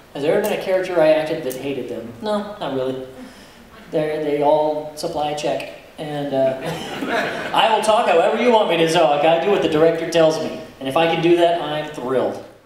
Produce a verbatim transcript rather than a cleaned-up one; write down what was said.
Has there ever been a character I acted that hated them? No, not really. They're, they all supply a check. And uh, I will talk however you want me to talk. I do what the director tells me. And if I can do that, I'm thrilled.